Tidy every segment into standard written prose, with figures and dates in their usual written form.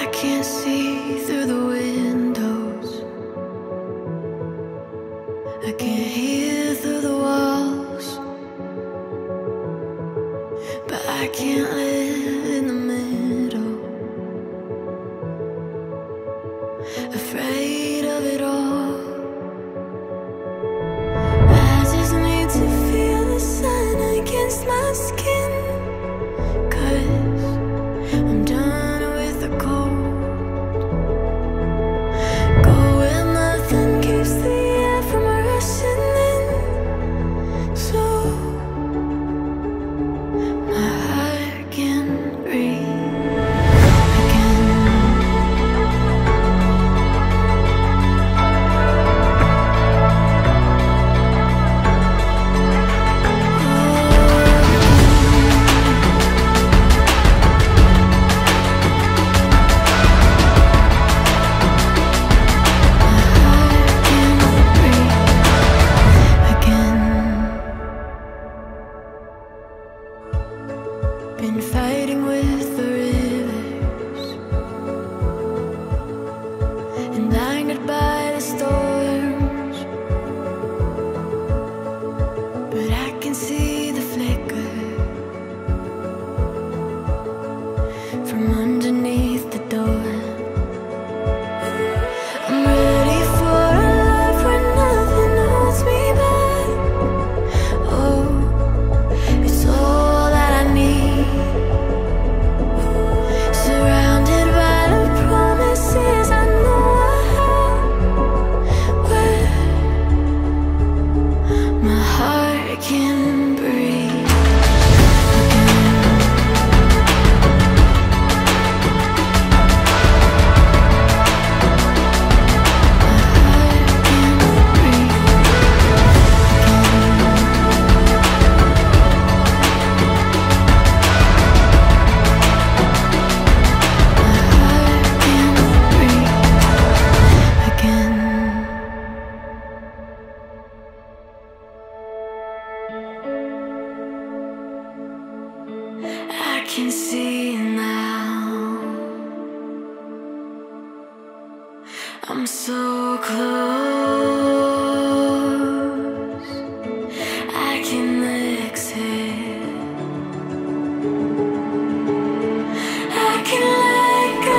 I can't see through the windows, I can't hear through the walls, but I can't live in the middle, afraid of it all. I just need to feel the sun against my skin, 'cause I'm done with the cold. Go where nothing keeps the air from rushing in, so my heart can breathe again. Been fighting with the rivers and blinded by the storms, but I can see the flicker from underneath the door. I'm ready for a life where nothing holds me back. Oh, it's all that I need. Surrounded by the promises I know I have, where my heart can breathe again. I can see now, I'm so close, I can exhale, I can let go.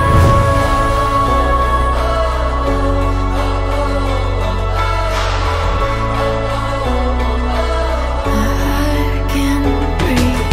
My heart can breathe.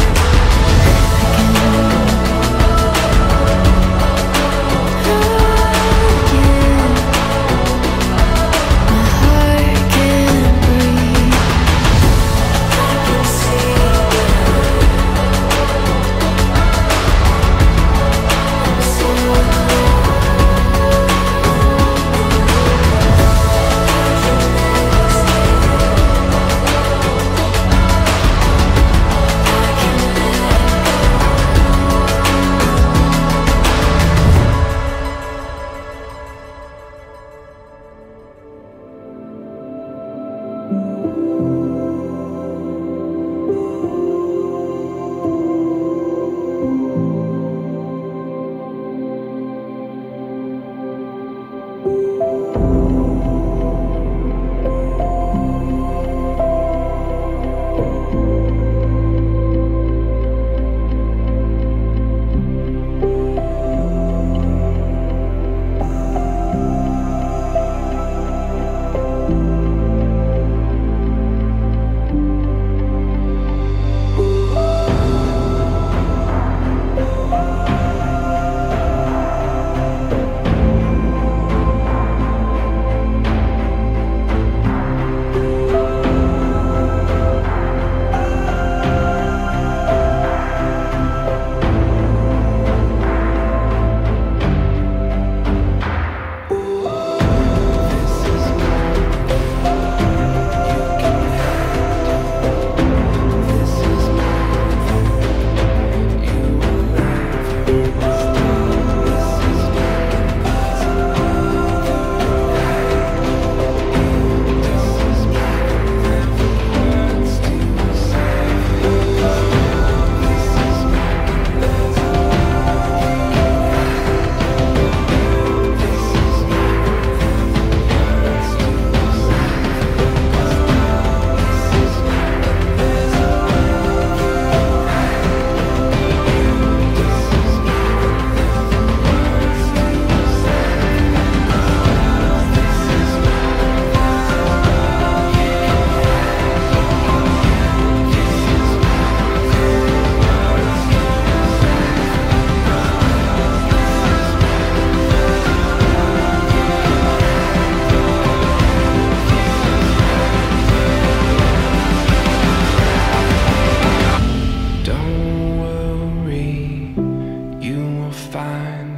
find